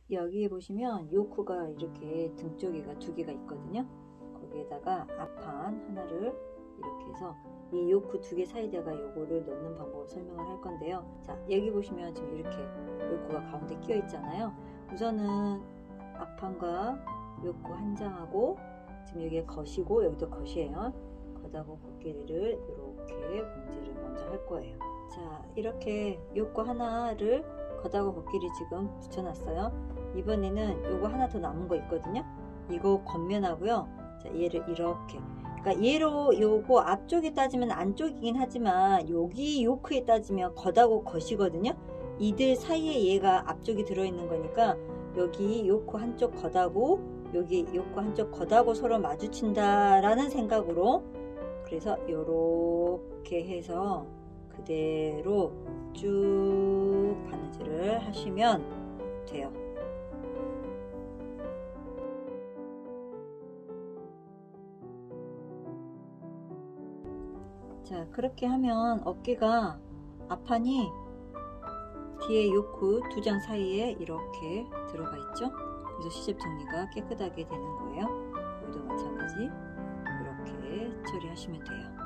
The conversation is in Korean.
여기 보시면 요크가 이렇게 등 쪽에가 두 개가 있거든요. 거기에다가 앞판 하나를 이렇게 해서 이 요크 두 개 사이에다가 요거를 넣는 방법을 설명을 할 건데요. 자, 여기 보시면 지금 이렇게 요크가 가운데 끼어 있잖아요. 우선은 앞판과 요크 한 장하고 지금 여기에 겉이고 여기도 겉이에요. 겉하고 겉끼리를 이렇게 봉제를 먼저 할 거예요. 자, 이렇게 요크 하나를 겉하고 겉끼리 지금 붙여놨어요. 이번에는 요거 하나 더 남은 거 있거든요. 이거 겉면하고요. 자, 얘를 이렇게, 그러니까 얘로 요거 앞쪽에 따지면 안쪽이긴 하지만 여기 요크에 따지면 겉하고 겉이거든요. 이들 사이에 얘가 앞쪽이 들어있는 거니까 여기 요크 한쪽 겉하고 여기 요크 한쪽 겉하고 서로 마주친다 라는 생각으로, 그래서 요렇게 해서 그대로 쭉 바느질을 하시면 돼요. 자, 그렇게 하면 어깨가 앞판이 뒤에 요크 두 장 사이에 이렇게 들어가 있죠. 그래서 시접 정리가 깨끗하게 되는 거예요. 여기도 마찬가지 이렇게 처리하시면 돼요.